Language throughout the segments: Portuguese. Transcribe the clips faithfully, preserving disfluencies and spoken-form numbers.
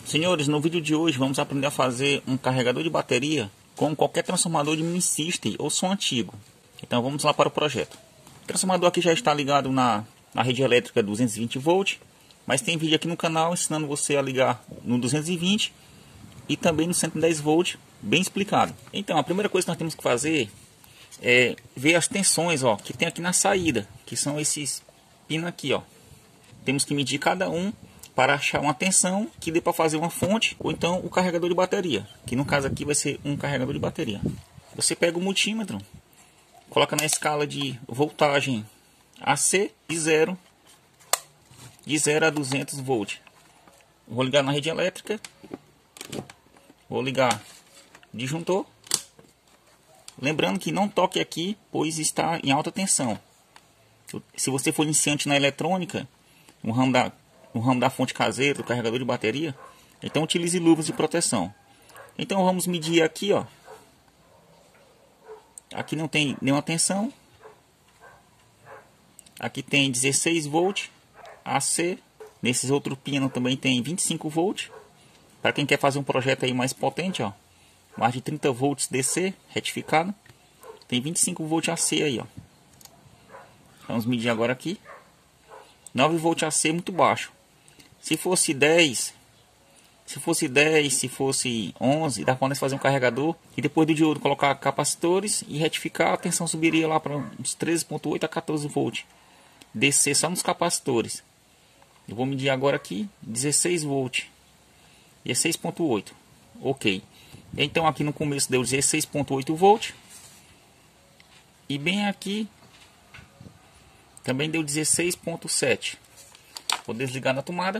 Senhores, no vídeo de hoje vamos aprender a fazer um carregador de bateria com qualquer transformador de mini system ou som antigo. Então vamos lá para o projeto. O transformador aqui já está ligado na, na rede elétrica duzentos e vinte volts, mas tem vídeo aqui no canal ensinando você a ligar no duzentos e vinte e também no cento e dez volts, bem explicado. Então a primeira coisa que nós temos que fazer é ver as tensões, ó, que tem aqui na saída, que são esses pinos aqui, ó. Temos que medir cada um para achar uma tensão que dê para fazer uma fonte ou então o carregador de bateria, que no caso aqui vai ser um carregador de bateria. Você pega o multímetro, coloca na escala de voltagem A C de zero, de zero a duzentos volts. Vou ligar na rede elétrica, vou ligar disjuntor, lembrando que não toque aqui, pois está em alta tensão. Se você for iniciante na eletrônica, no ramo da no ramo da fonte caseira, do carregador de bateria, então utilize luvas de proteção. Então vamos medir aqui, ó. Aqui não tem nenhuma tensão. Aqui tem dezesseis volts A C. Nesses outros pinos também tem vinte e cinco volts. Para quem quer fazer um projeto aí mais potente, ó, mais de trinta volts D C retificado, tem vinte e cinco volts A C aí, ó. Vamos medir agora aqui. nove volts A C muito baixo. Se fosse dez, se fosse dez, se fosse onze, dá para nós fazer um carregador e depois do diodo colocar capacitores e retificar, a tensão subiria lá para uns treze ponto oito a quatorze volts. D C só nos capacitores. Eu vou medir agora aqui, dezesseis volts. dezesseis ponto oito. OK. Então aqui no começo deu dezesseis ponto oito volts. E bem aqui também deu dezesseis ponto sete. Vou desligar na tomada.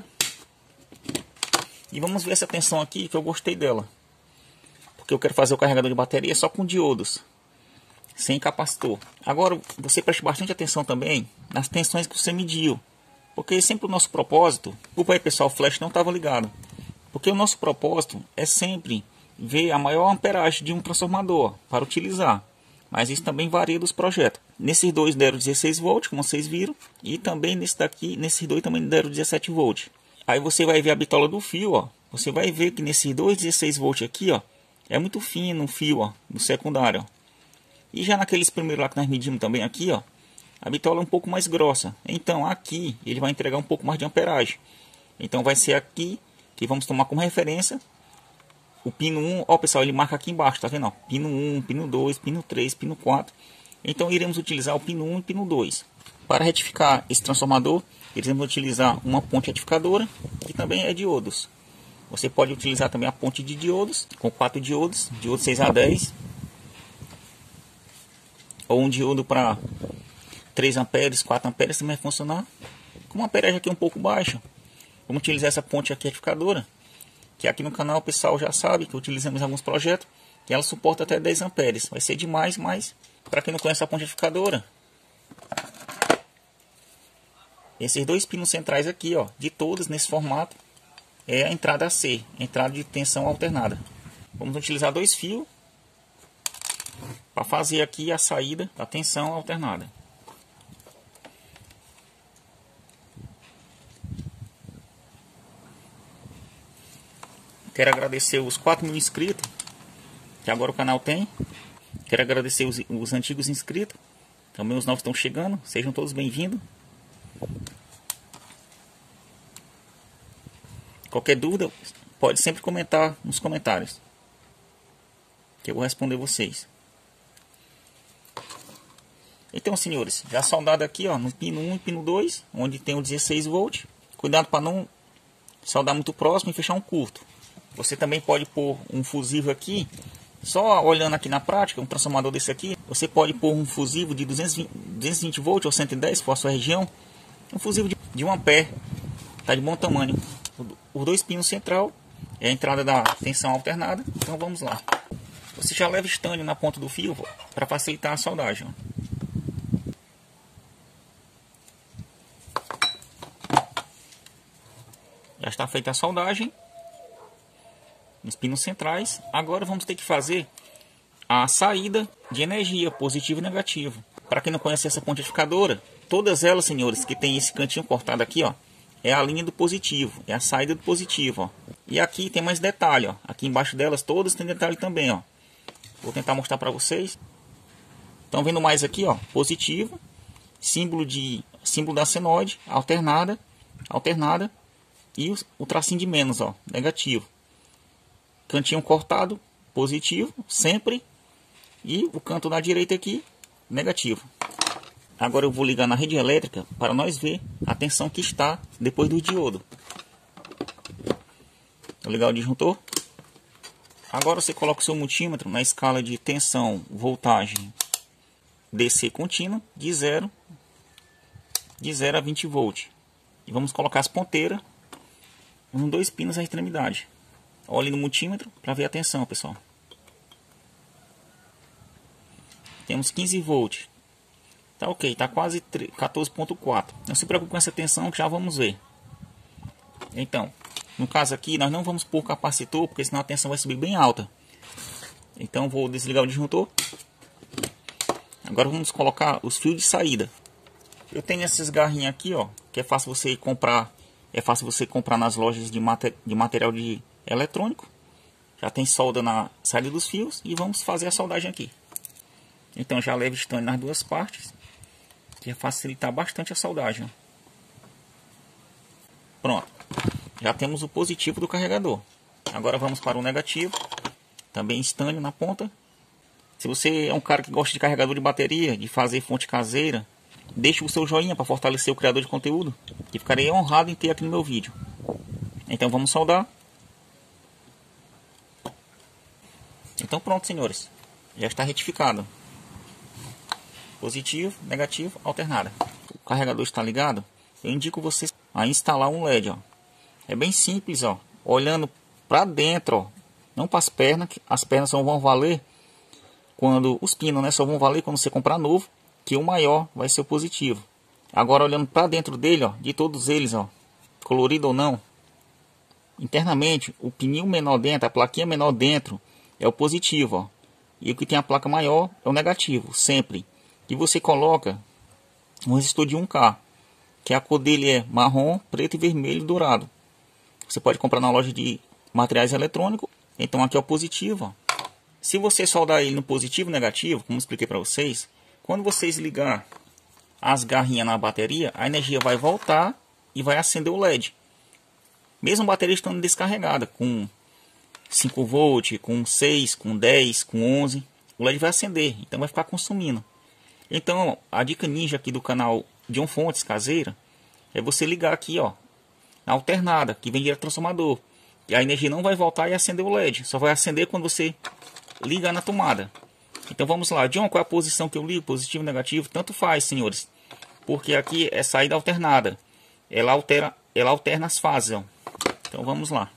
E vamos ver essa tensão aqui, que eu gostei dela. Porque eu quero fazer o carregador de bateria só com diodos, sem capacitor. Agora você preste bastante atenção também nas tensões que você mediu. Porque sempre o nosso propósito... Desculpa aí pessoal, o flash não estava ligado. Porque o nosso propósito é sempre ver a maior amperagem de um transformador para utilizar. Mas isso também varia dos projetos. Nesses dois deram dezesseis volts, como vocês viram. E também nesse daqui, nesses dois também deram dezessete volts. Aí você vai ver a bitola do fio, ó. Você vai ver que nesses dois dezesseis volts aqui, ó, é muito fino o fio, ó, no secundário, ó. E já naqueles primeiros lá que nós medimos também aqui, ó, a bitola é um pouco mais grossa. Então aqui ele vai entregar um pouco mais de amperagem. Então vai ser aqui que vamos tomar como referência o pino um, ó pessoal, ele marca aqui embaixo, tá vendo? Ó? Pino um, pino dois, pino três, pino quatro. Então iremos utilizar o pino um e pino dois. Para retificar esse transformador, iremos utilizar uma ponte retificadora, que também é diodos. Você pode utilizar também a ponte de diodos, com quatro diodos, diodo seis a dez. Ou um diodo para três amperes, quatro amperes também vai funcionar. Com uma amperagem aqui um pouco baixa, vamos utilizar essa ponte aqui retificadora, que aqui no canal o pessoal já sabe que utilizamos em alguns projetos, que ela suporta até dez amperes. Vai ser demais, mas para quem não conhece a ponte retificadora, esses dois pinos centrais aqui, ó, de todos nesse formato, é a entrada A C, entrada de tensão alternada. Vamos utilizar dois fios para fazer aqui a saída da tensão alternada. Quero agradecer os quatro mil inscritos que agora o canal tem. Quero agradecer os, os antigos inscritos. Também os novos estão chegando. Sejam todos bem-vindos. Qualquer dúvida, pode sempre comentar nos comentários, que eu vou responder vocês. Então, senhores, já soldado aqui, ó, no pino um e pino dois, onde tem o dezesseis volts. Cuidado para não soldar muito próximo e fechar um curto. Você também pode pôr um fusível aqui. Só olhando aqui na prática, um transformador desse aqui, você pode pôr um fusível de duzentos e vinte volts ou cento e dez, for a sua região. Um fusível de um ampere, tá de bom tamanho. Os dois pinos central é a entrada da tensão alternada. Então vamos lá. Você já leva estânio na ponta do fio para facilitar a soldagem. Já está feita a soldagem nos pinos centrais. Agora vamos ter que fazer a saída de energia, positivo e negativo. Para quem não conhece essa ponte retificadora, todas elas, senhores, que tem esse cantinho cortado aqui, ó, é a linha do positivo, é a saída do positivo, ó. E aqui tem mais detalhe, ó. Aqui embaixo delas todas tem detalhe também, ó. Vou tentar mostrar para vocês. Estão vendo mais aqui, ó, positivo, símbolo de símbolo da senoide, alternada, alternada e o, o tracinho de menos, ó, negativo. Cantinho cortado, positivo, sempre, e o canto da direita aqui, negativo. Agora eu vou ligar na rede elétrica para nós ver a tensão que está depois do diodo. Vou ligar o disjuntor. Agora você coloca o seu multímetro na escala de tensão, voltagem D C contínuo de zero, de zero a vinte volts. E vamos colocar as ponteiras com dois pinos na extremidade. Olhe no multímetro para ver a tensão, pessoal. Temos quinze volts. Tá ok, tá quase quatorze ponto quatro. Não se preocupe com essa tensão que já vamos ver. Então, no caso aqui nós não vamos pôr capacitor, porque senão a tensão vai subir bem alta. Então vou desligar o disjuntor. Agora vamos colocar os fios de saída. Eu tenho essas garrinhas aqui, ó, que é fácil você comprar, é fácil você comprar nas lojas de, mater, de material de eletrônico. Já tem solda na saída dos fios e vamos fazer a soldagem aqui. Então já leva estanho nas duas partes, que vai facilitar bastante a soldagem. Ó. Pronto. Já temos o positivo do carregador. Agora vamos para o negativo. Também estanho na ponta. Se você é um cara que gosta de carregador de bateria, de fazer fonte caseira, deixe o seu joinha para fortalecer o criador de conteúdo, que ficarei honrado em ter aqui no meu vídeo. Então vamos soldar. Então pronto, senhores. Já está retificado. Positivo, negativo, alternada. O carregador está ligado. Eu indico vocês a instalar um L E D. Ó. É bem simples, ó. Olhando para dentro, ó. Não para as pernas, que as pernas só vão valer quando os pinos, né, só vão valer quando você comprar novo, que o maior vai ser o positivo. Agora olhando para dentro dele, ó, de todos eles, ó, colorido ou não, internamente o pininho menor dentro, a plaquinha menor dentro é o positivo, ó, e o que tem a placa maior é o negativo, sempre. E você coloca um resistor de um K, que a cor dele é marrom, preto e vermelho dourado. Você pode comprar na loja de materiais eletrônicos. Então aqui é o positivo, ó. Se você soldar ele no positivo e negativo, como eu expliquei para vocês, quando vocês ligar as garrinhas na bateria, a energia vai voltar e vai acender o L E D. Mesmo a bateria estando descarregada, com cinco volts, com seis, com dez, com onze, o L E D vai acender, então vai ficar consumindo. Então a dica ninja aqui do canal John Fontes Caseira é você ligar aqui, ó, na alternada, que vem direto do transformador. E a energia não vai voltar e acender o L E D, só vai acender quando você ligar na tomada. Então vamos lá, John, qual é a posição que eu ligo? Positivo, negativo? Tanto faz, senhores. Porque aqui é saída alternada. Ela altera, ela alterna as fases, ó. Então vamos lá.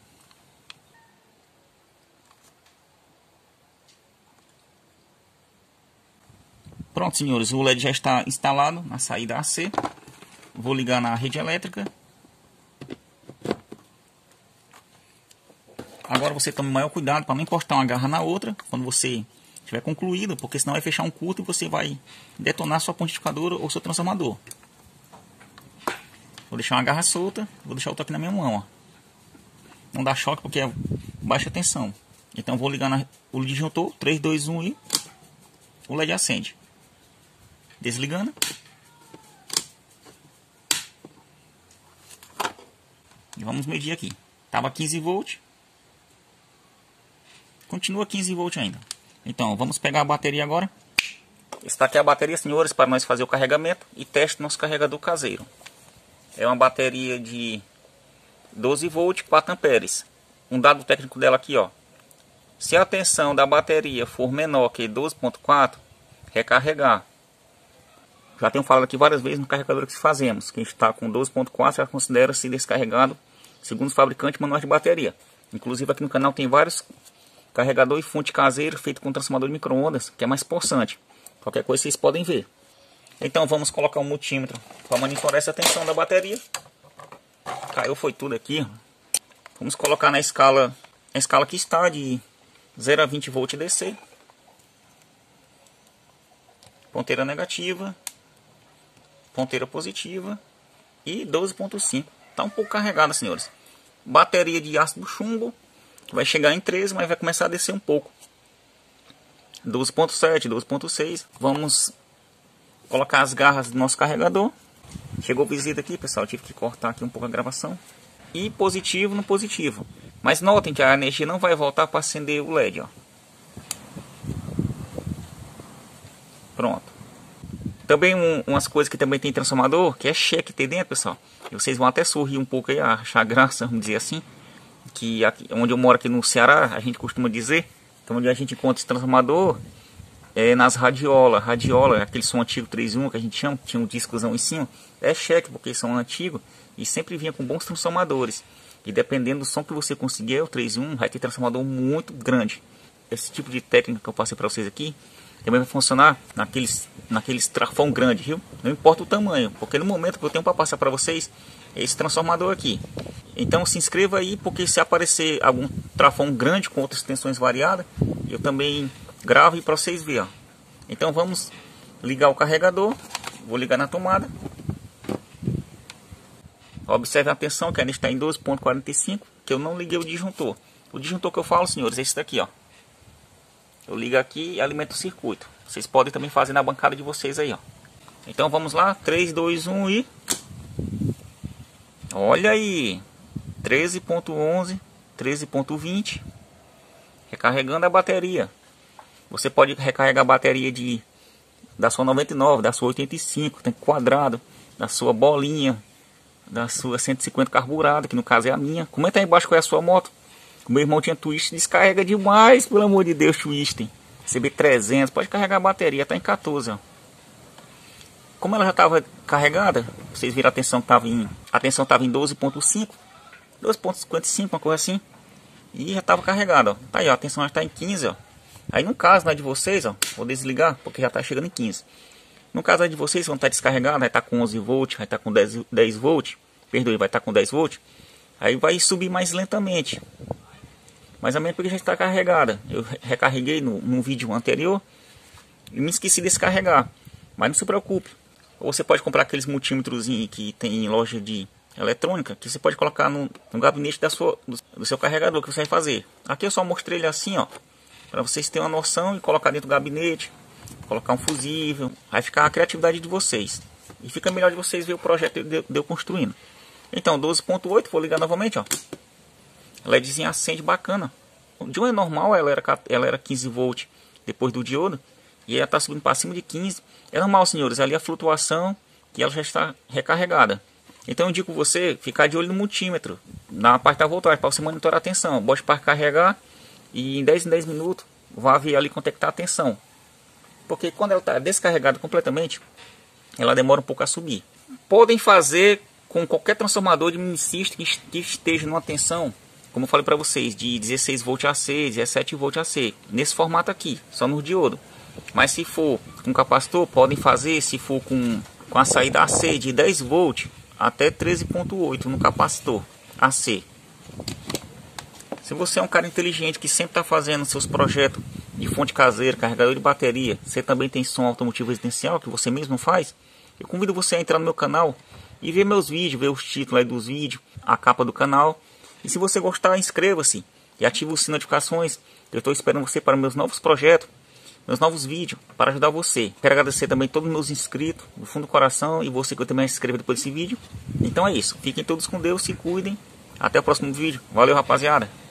Pronto, senhores, o L E D já está instalado na saída A C. Vou ligar na rede elétrica. Agora você tome maior cuidado para não encostar uma garra na outra quando você tiver concluído, porque senão vai fechar um curto e você vai detonar sua pontificadora ou seu transformador. Vou deixar uma garra solta, vou deixar outra aqui na minha mão, ó. Não dá choque porque é baixa tensão. Então vou ligar na, o disjuntor, três, dois, um e o L E D acende. Desligando. E vamos medir aqui. Tava quinze volts. Continua quinze volts ainda. Então, vamos pegar a bateria agora. Está aqui a bateria, senhores, para nós fazer o carregamento e teste nosso carregador caseiro. É uma bateria de doze volts, quatro amperes. Um dado técnico dela aqui, ó. Se a tensão da bateria for menor que doze ponto quatro, recarregar. Já tenho falado aqui várias vezes no carregador que fazemos. Quem está com doze ponto quatro já considera-se descarregado, segundo os fabricantes manuais de bateria. Inclusive aqui no canal tem vários carregador e fonte caseiro feito com transformador de micro-ondas, que é mais possante. Qualquer coisa vocês podem ver. Então vamos colocar um multímetro para monitorar essa tensão da bateria. Caiu foi tudo aqui. Vamos colocar na escala, a escala que está de zero a vinte volts D C. Ponteira negativa, ponteira positiva e doze ponto cinco. Está um pouco carregada, senhores. bateria de ácido chumbo. Vai chegar em treze, mas vai começar a descer um pouco. doze ponto sete, doze ponto seis. Vamos colocar as garras do nosso carregador. Chegou visita aqui, pessoal. Eu tive que cortar aqui um pouco a gravação. E positivo no positivo. Mas notem que a energia não vai voltar para acender o L E D, ó. Pronto. Também um, umas coisas que também tem transformador, que é cheque tem dentro, pessoal. E vocês vão até sorrir um pouco aí, achar graça, vamos dizer assim. Que aqui, onde eu moro aqui no Ceará, a gente costuma dizer que onde a gente encontra esse transformador é nas radiolas. Radiola, aquele som antigo três um que a gente chama, tinha um discozão em cima. É cheque, porque são antigos e sempre vinha com bons transformadores. E dependendo do som que você conseguir, o três um vai ter transformador muito grande. Esse tipo de técnica que eu passei para vocês aqui também vai funcionar naqueles, naqueles trafão grande, viu? Não importa o tamanho, porque no momento que eu tenho para passar para vocês é esse transformador aqui. Então se inscreva aí, porque se aparecer algum trafão grande com outras tensões variadas, eu também gravo e para vocês verem. Então vamos ligar o carregador. Vou ligar na tomada. Observe a tensão, que a gente está em doze ponto quarenta e cinco, que eu não liguei o disjuntor. O disjuntor que eu falo, senhores, é esse daqui, ó. Eu ligo aqui e alimento o circuito. Vocês podem também fazer na bancada de vocês aí, ó. Então vamos lá, três, dois, um e... Olha aí, treze ponto onze, treze ponto vinte. Recarregando a bateria. Você pode recarregar a bateria de, da sua noventa e nove, da sua oitenta e cinco, tem quadrado, da sua bolinha, da sua cento e cinquenta carburada, que no caso é a minha. Comenta aí embaixo qual é a sua moto. O meu irmão tinha Twist, descarrega demais, pelo amor de Deus, Twist. C B trezentos, pode carregar a bateria, tá em quatorze, ó. Como ela já estava carregada, vocês viram a tensão que estava em, a tensão estava em doze ponto cinco, doze ponto cinquenta e cinco, uma coisa assim. E já estava carregada, ó. Tá aí, ó, a tensão já está em quinze, ó. Aí no caso na de vocês, ó, vou desligar porque já está chegando em quinze. No caso de vocês, quando está descarregado, vai estar tá com onze volts, vai estar tá com dez, dez volts, perdoe, vai estar tá com dez volts. Aí vai subir mais lentamente. Mas a minha porque já está carregada. Eu recarreguei no, no vídeo anterior e me esqueci de descarregar. Mas não se preocupe. Ou você pode comprar aqueles multímetros que tem em loja de eletrônica, que você pode colocar no, no gabinete da sua, do, do seu carregador, que você vai fazer. Aqui eu só mostrei ele assim, ó, para vocês terem uma noção e colocar dentro do gabinete, colocar um fusível. Vai ficar a criatividade de vocês. E fica melhor de vocês ver o projeto de, de eu construindo. Então, doze ponto oito, vou ligar novamente, ó. LEDzinha acende bacana. De uma normal ela era, ela era quinze volts depois do diodo. E ela está subindo para cima de quinze. É normal, senhores, ali a flutuação que ela já está recarregada. Então eu indico você ficar de olho no multímetro, na parte da voltagem, para você monitorar a tensão. Bote para carregar e em dez em dez minutos vá ver ali quanto é que está a tensão. Porque quando ela está descarregada completamente, ela demora um pouco a subir. Podem fazer com qualquer transformador de minicista que esteja numa tensão, como eu falei para vocês, de dezesseis volts A C, dezessete volts A C, nesse formato aqui, só no diodo. Mas se for com capacitor, podem fazer, se for com, com a saída A C de dez volts, até treze ponto oito no capacitor A C. Se você é um cara inteligente que sempre está fazendo seus projetos de fonte caseira, carregador de bateria, você também tem som automotivo residencial que você mesmo faz, eu convido você a entrar no meu canal e ver meus vídeos, ver os títulos aí dos vídeos, a capa do canal. E se você gostar, inscreva-se e ative o sino de notificações. Eu estou esperando você para meus novos projetos, meus novos vídeos, para ajudar você. Quero agradecer também a todos os meus inscritos, do fundo do coração, e você que eu também se inscreva depois desse vídeo. Então é isso. Fiquem todos com Deus, se cuidem. Até o próximo vídeo. Valeu, rapaziada.